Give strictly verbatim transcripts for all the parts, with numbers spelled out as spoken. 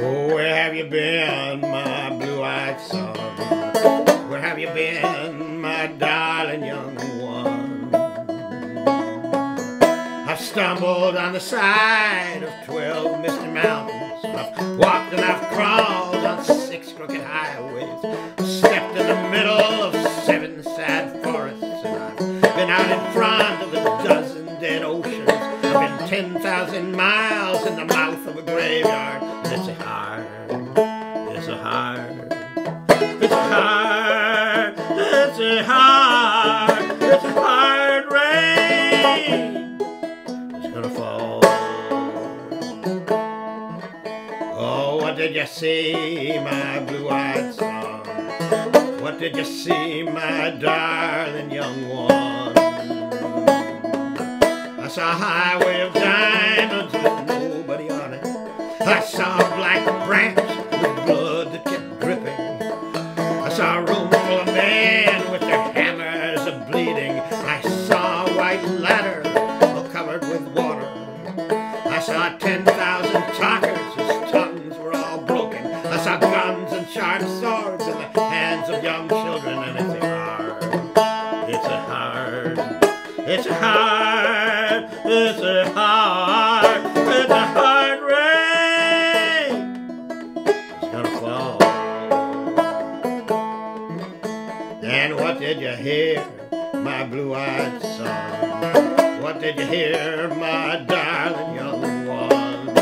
Oh, where have you been, my blue-eyed son? Where have you been, my darling young one? I've stumbled on the side of twelve misty mountains. I've walked and I've crawled on six crooked highways. Stepped in the middle of seven sad forests. And I've been out in front of a dozen dead oceans. I've been ten thousand miles in the mouth of a graveyard. And it's a hard, it's a hard, it's a hard, it's a hard, it's a hard rain. It's gonna fall. Oh, what did you see, my blue-eyed son? What did you see, my darling young one? I saw a highway of diamonds with nobody on it. I saw a black branch with blood that kept dripping. I saw a room full of men with their hammers a-bleeding. I saw a white ladder all covered with water. I saw ten thousand talkers whose tongues were all broken. I saw guns and sharp swords in the hands of young children. And it's a hard, it's a hard, it's a hard, it's a hard, it's a hard rain. It's gonna fall. And what did you hear, my blue-eyed son? What did you hear, my darling young one?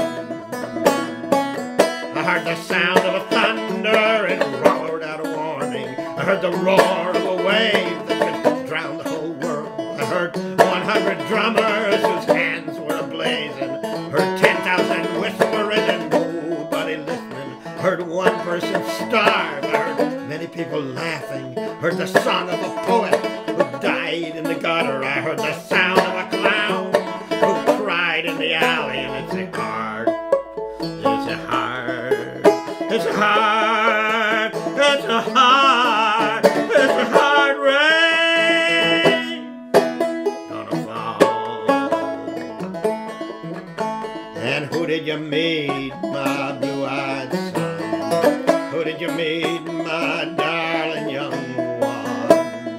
I heard the sound of a thunder, it roared out a warning. I heard the roar of a wave that could drown the whole world. I heard one hundred drummers whose hands were ablazing. Heard ten thousand whispering and nobody listening. Heard one person starve. I heard many people laughing. Heard the song of a poet who died in the gutter. I heard the sound of a clown who cried in the alley. And it's a hard, it's a hard, it's a hard, it's a hard, it's a hard rain gonna fall. And who did you meet, my blue-eyed son? Who did you meet, my darling young one?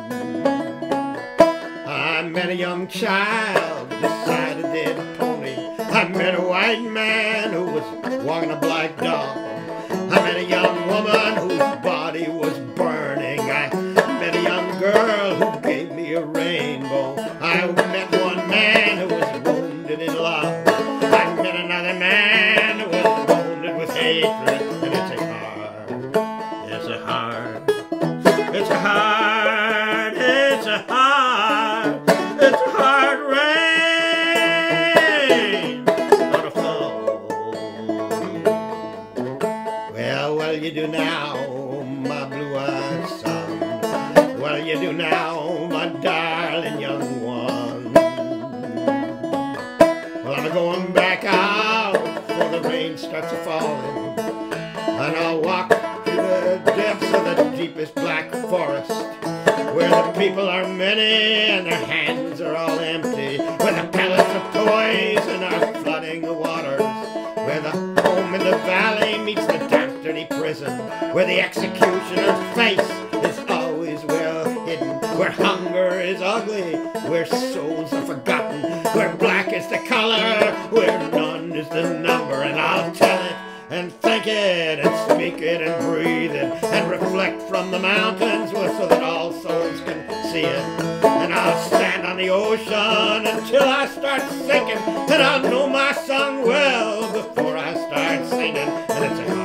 I met a young child beside a dead pony. I met a white man who was walking a black dog. I met a young woman whose body was burning. I met a young girl who gave me a rainbow. I met one man who was wounded in love. I met another man who was wounded with hatred. And it's a hard, it's a hard, it's a hard, it's a hard, it's a hard rain gonna fall. Well, what'll you do now, my blue-eyed son? What'll you do now, my darling young one? Well, I'm going back out before the rain starts a-falling. And I'll walk through the depths of the deepest black forest, where the people are many and their hands are all empty, where the pellets of poison are flooding the waters, where the home in the valley meets the damp, dirty prison, where the executioner's face is always well hidden, where hunger is ugly, where souls are forgotten, where black is the color, where none is the number. And I'll tell it and think it and speak it and breathe it and reflect from the mountains so that all souls can see it. And I'll stand on the ocean until I start sinking, and I'll know my song well before I start singing. And it's a